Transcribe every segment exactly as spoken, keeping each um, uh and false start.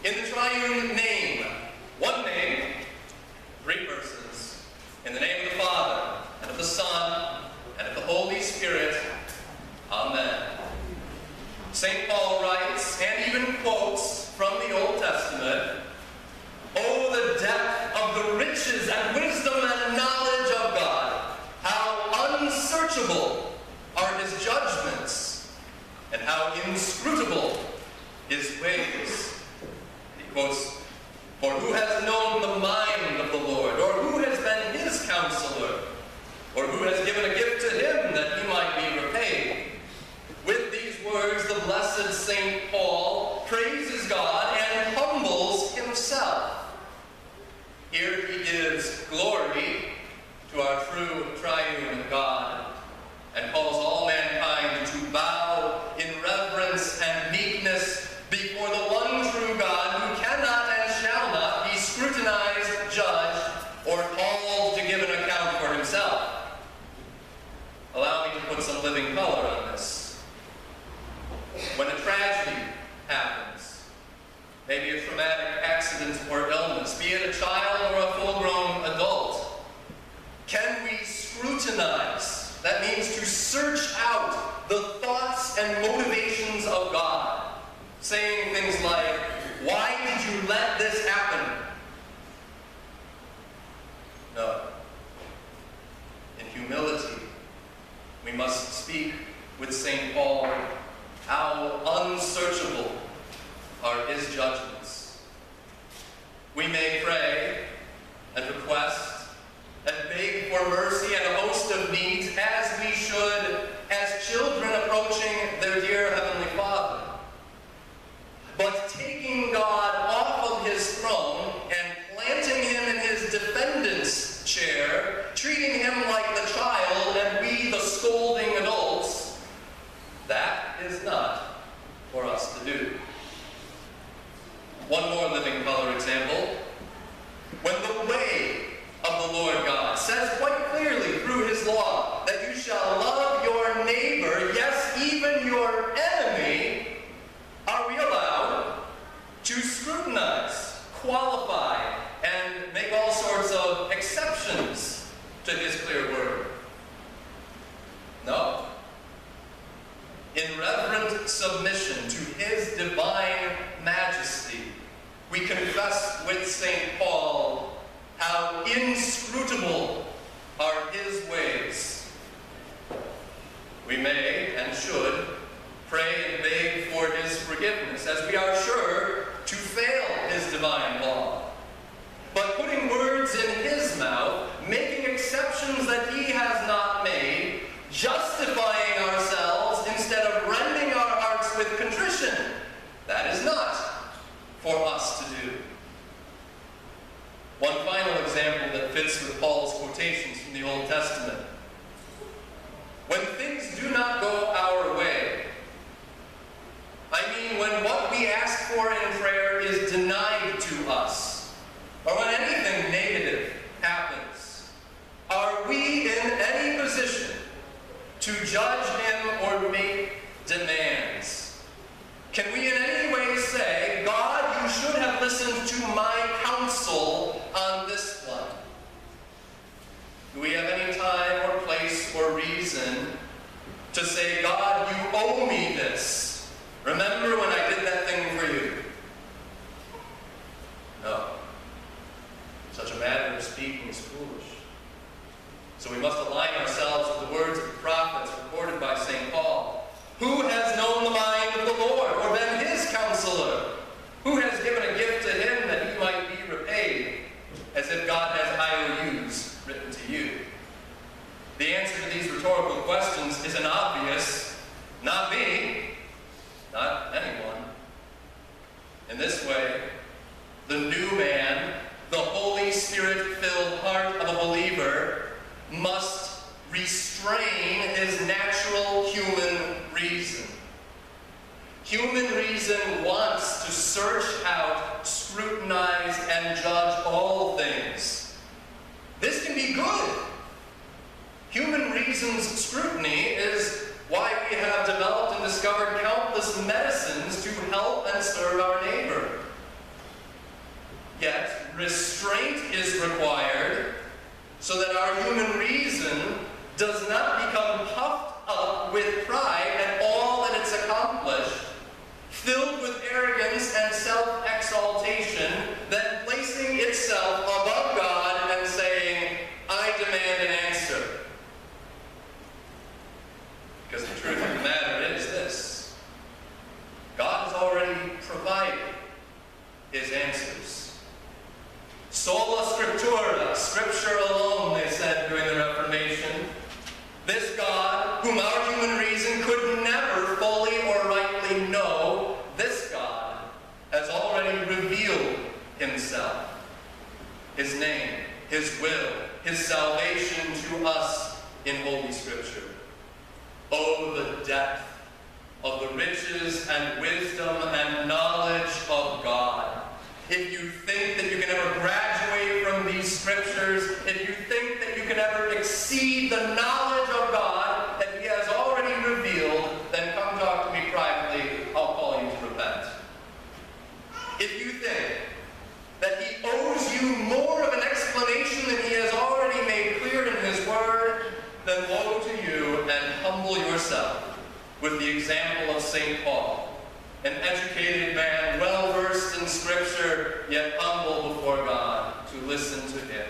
In the triune name, one name, three persons, in the name of the Father, and of the Son, and of the Holy Spirit. Amen. Saint Paul writes, and even quotes from the Old Testament, "Oh, the depth of the riches and wisdom and knowledge of God! How unsearchable are his judgments, and how inscrutable his ways." He quotes, "For who has known the mind of the Lord, or who has been his counselor, or who has given a gift to him that he might be repaid?" With these words, the blessed Saint Paul praises God and humbles himself. Here he gives glory to our true triune God and calls all mankind to bow in reverence and meekness before the one true God who cannot and shall not be scrutinized, judged, or called to give an account for himself. Allow me to put some living color on this. When a tragedy happens, maybe a traumatic accident or illness, be it a child or a full-grown adult, can we scrutinize? That means to search out the thoughts and motivations of God, saying things like, "Why did you let this happen?" No. In humility, we must speak with Saint Paul, "How unsearchable are his judgments." We may pray and request and beg for mercy and a host of needs, as we should as children approaching their dear Heavenly Father. But taking God off of his throne and planting him in his defendant's chair, treating him like the child and we the scolding adults, that is not for us to do. One more living color example. When the way of the Lord God says quite clearly through his law that you shall love your neighbor, yes, even your enemy, are we allowed to scrutinize, qualify, and make all sorts of exceptions to his clear word? No. In reverent submission to his divine majesty, we confess with Saint Paul how inscrutable are his ways. We may and should pray and beg for his forgiveness, as we are sure to fail his divine law. But putting words in his mouth, making exceptions that he has not made, justifying ourselves instead of rending our hearts with contrition, that is not for us to do. One final example that fits with Paul's quotations from the Old Testament. When things do not go our way, I mean when what we ask for in prayer is denied to us, or when anything negative happens, are we in any position to judge him or make demands? Can we in any way say, "God, you should have listened to my counsel on this one"? Do we have any time or place or reason to say, "God, you owe me this. Remember when I did that thing for you"? No. Such a manner of speaking is foolish. So we must align ourselves with the words of the prophets recorded by Saint Paul. Who has known the mind of the Lord, or been his counselor? Who has given a gift to him that he might be repaid, as if God has I O Us written to you? The answer to these rhetorical questions is an obvious, not me, not anyone. In this way, the new man, the Holy Spirit-filled heart of a believer, must restrain his natural human reason. Human reason wants to search out, scrutinize, and judge all things. This can be good. Human reason's scrutiny is why we have developed and discovered countless medicines to help and serve our neighbor. restraint is required so that our human reason does not become puffed up with pride at all that it's accomplished, filled with arrogance and self-exaltation, then placing itself above God and saying, I demand an answer. Because the truth of the matter is this: God has already provided his answers. Sola Scriptura, Scripture alone, they said during the Reformation. This God, whom our human reason could never fully or rightly know, this God has already revealed himself, his name, his will, his salvation to us in Holy Scripture. Oh, the depth of the riches and wisdom and knowledge of God. If you think that you can ever graduate from these Scriptures, if you think that you can ever exceed the knowledge of God that he has already revealed, then come talk to me privately. I'll call you to repent. If you think that he owes you more of an explanation than he has already made clear in his word, then woe to you, and humble yourself with the example of Saint Paul, an educated man, well-versed in Scripture, yet humble before God, to listen to him.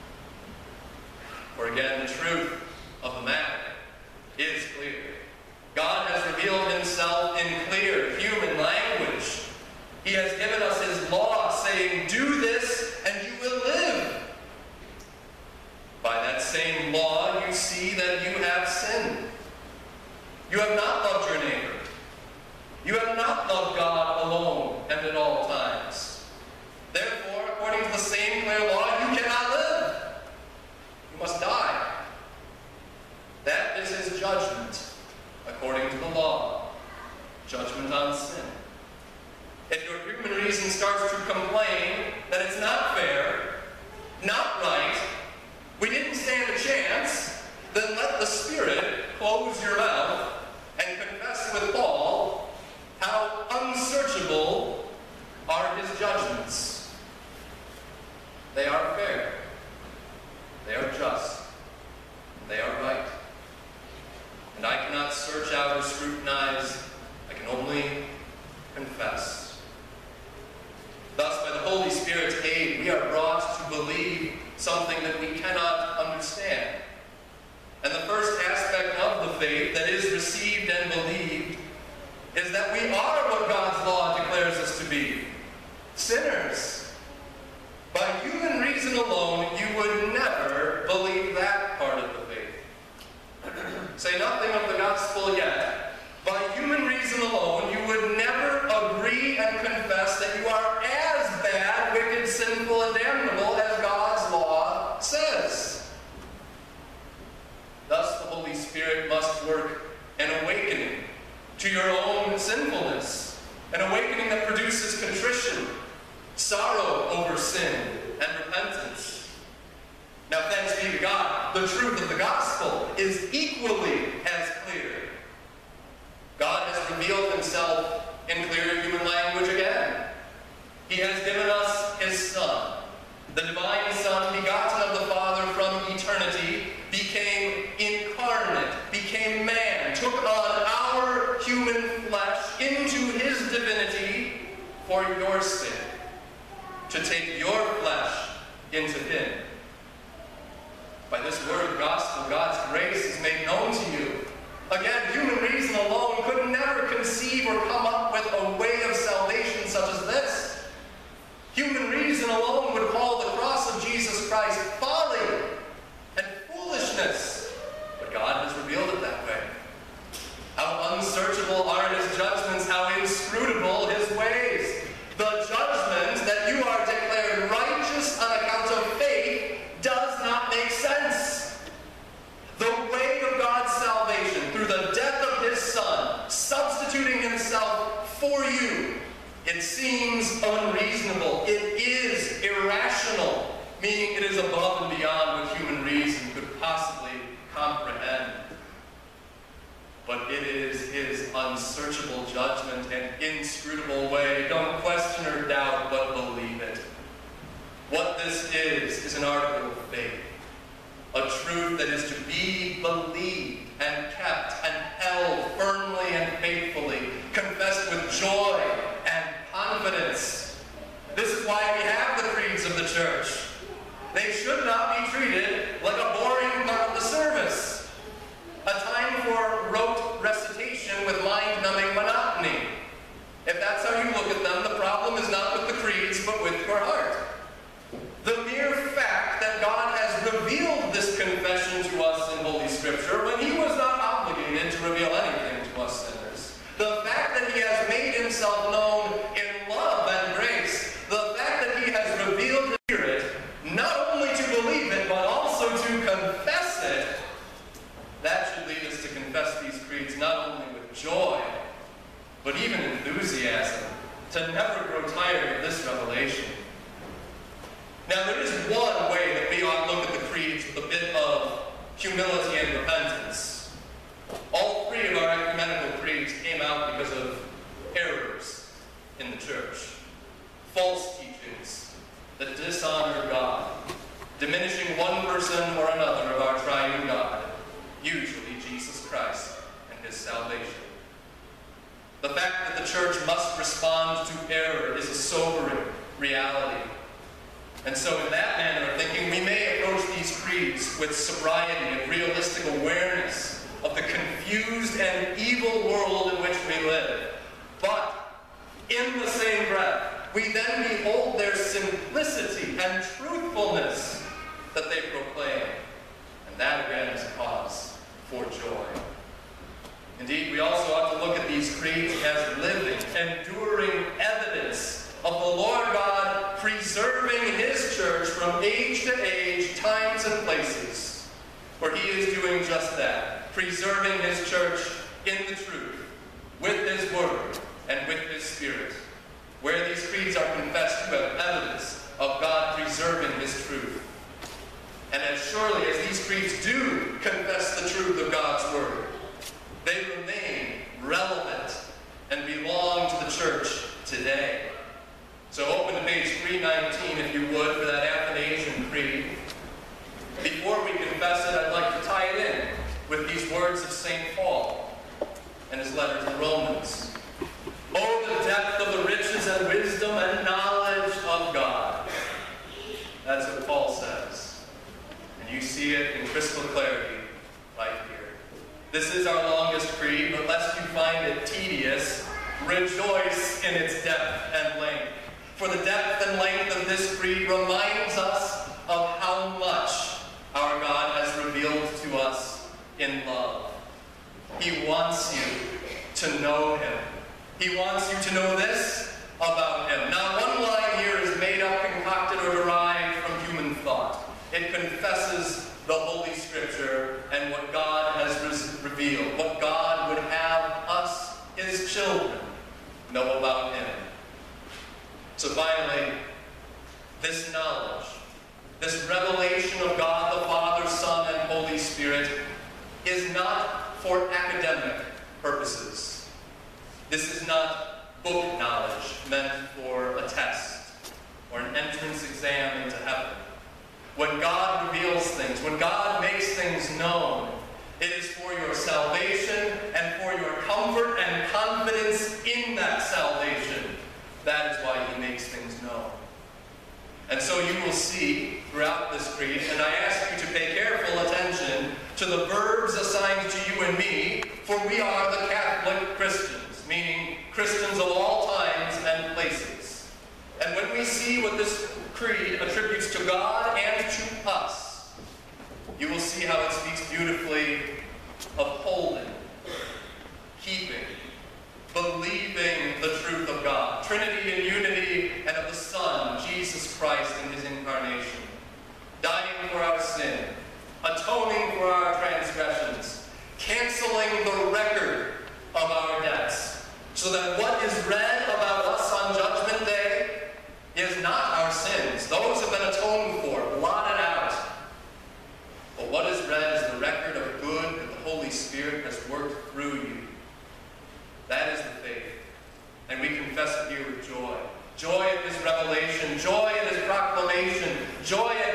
For again, the truth of the matter is clear. God has revealed himself in clear human language. He has given us his law, saying, do this and you will live. By that same law, you see that you have sinned. You have not loved your neighbor. You have not loved God alone and at all times. Therefore, according to the same clear law, you cannot live. You must die. That is his judgment, according to the law. Judgment on sin. If your human reason starts to complain that it's not fair, not right, we didn't stand a chance, then let the Spirit close your mouth and confess with Paul how unsearchable are his judgments. They are fair. They are just. They are right. And I cannot search out or scrutinize. I can only confess. Thus, by the Holy Spirit's aid, we are brought to believe something that we cannot understand. And the first aspect of the faith that is received and believed is that we are what God's law declares us to be: sinners. By human reason alone, you would never believe that part of the faith. Say nothing of the gospel yet. By human reason alone, you would never agree and confess that you are as bad, wicked, sinful, and damnable as God's law says. Thus, the Holy Spirit must work an awakening to your own sinfulness, an awakening that produces contrition, sorrow over sin, and repentance. Now, thanks be to God, the truth of the gospel is equally as clear. God has revealed himself in clear human language again. He has given us his Son. The divine Son, begotten of the Father from eternity, became incarnate, became man, took on our human flesh into his divinity for your sin, to take your flesh into him. By this word, gospel, God's grace is made known to you. Again, human reason alone could never conceive or come up with a way of salvation such as this. Human reason alone would call the cross of Jesus Christ folly and foolishness. But God has revealed it that way. How unsearchable are his judgments, how inscrutable his ways. The judgment that you are declared righteous on account of faith does not make sense. The way of God's salvation through the death of his Son, substituting himself for you, it seems unreasonable. It is irrational, meaning it is above and beyond what human reason could possibly comprehend. But it is his unsearchable judgment and inscrutable way. Don't question or doubt, but believe it. What is, is an article of faith. A truth that is to be believed and kept and held firmly and faithfully, confessed with joy and confidence. This is why we have the creeds of the church. They should not be treated like a boring part of the service, a time for rote recitation with mind-numbing monotony. If that's how you look at them, the problem is not with the creeds, but with your heart. The mere fact that God has revealed this confession to us in Holy Scripture when he was not obligated to reveal anything to us sinners. The fact that he has made himself known in love and grace. The fact that he has revealed his Spirit, not only to believe it, but also to confess it. That should lead us to confess these creeds not only with joy, but even enthusiasm, to never grow tired of this revelation. Now, there is one way that we ought to look at the creeds with a bit of humility and repentance. All three of our ecumenical creeds came out because of errors in the church. False teachings that dishonor God, diminishing one person or another of our triune God, usually Jesus Christ and his salvation. The fact that the church must respond to error is a sobering reality. And so in that manner of thinking, we may approach these creeds with sobriety and realistic awareness of the confused and evil world in which we live. But in the same breath, we then behold their simplicity and truthfulness that they proclaim. And that again is a cause for joy. Indeed, we also ought to look at these creeds as living, enduring evidence of the Lord God preserving his church from age to age, times and places, where he is doing just that, preserving his church in the truth, with his word and with his Spirit, where these creeds are confessed to have evidence of God preserving his truth. And as surely as these creeds do confess the truth of God's word, they remain relevant and belong to the church today. So open to page three nineteen, if you would, for that Athanasian Creed. Before we confess it, I'd like to tie it in with these words of Saint Paul and his letter to the Romans. Oh, the depth of the riches and wisdom and knowledge of God. That's what Paul says. And you see it in crystal clarity right here. This is our longest creed, but lest you find it tedious, rejoice in its depth and length. For the depth and length of this creed reminds us of how much our God has revealed to us in love. He wants you to know him. He wants you to know this about him. Not one line here is made up, concocted, or derived from human thought. It confesses the Holy Scripture and what God has revealed, what God would have us, his children, know about him. So finally, this knowledge, this revelation of God the Father, Son, and Holy Spirit is not for academic purposes. This is not book knowledge meant for a test or an entrance exam into heaven. When God reveals things, when God makes things known, it is for your salvation and for your comfort and confidence in that salvation. That is why he makes things known. And so you will see throughout this creed, and I ask you to pay careful attention to the verbs assigned to you and me, for we are the Catholic Christians, meaning Christians of all times and places. And when we see what this creed attributes to God and to us, you will see how it speaks beautifully of holding, keeping, believing the truth of God, Trinity and unity, and of the Son, Jesus Christ, in his incarnation, dying for our sin, atoning for our transgressions, canceling the record of our debts, so that what is read about us on Judgment Day is not our sins. Those have been atoned for, blotted out. But what is read is the record of good that the Holy Spirit has worked through you. That is the faith. And we confess it here with joy. Joy at this revelation, joy at his proclamation, joy at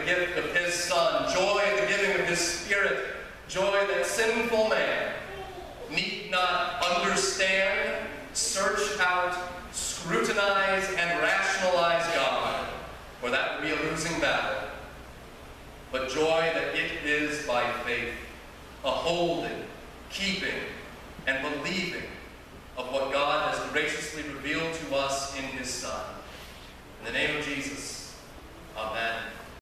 gift of his Son, joy in the giving of his Spirit, joy that sinful man need not understand, search out, scrutinize, and rationalize God, for that would be a losing battle. But joy that it is by faith, a holding, keeping, and believing of what God has graciously revealed to us in his Son. In the name of Jesus, amen.